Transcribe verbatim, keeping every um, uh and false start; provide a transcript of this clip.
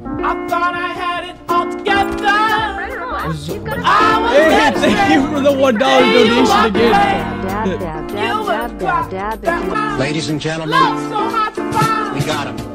I thought I had it all together. Hey, thank you for the one dollar donation again. Dab, dab, dab, dab, dab, dab, dab. Ladies and gentlemen, we got him.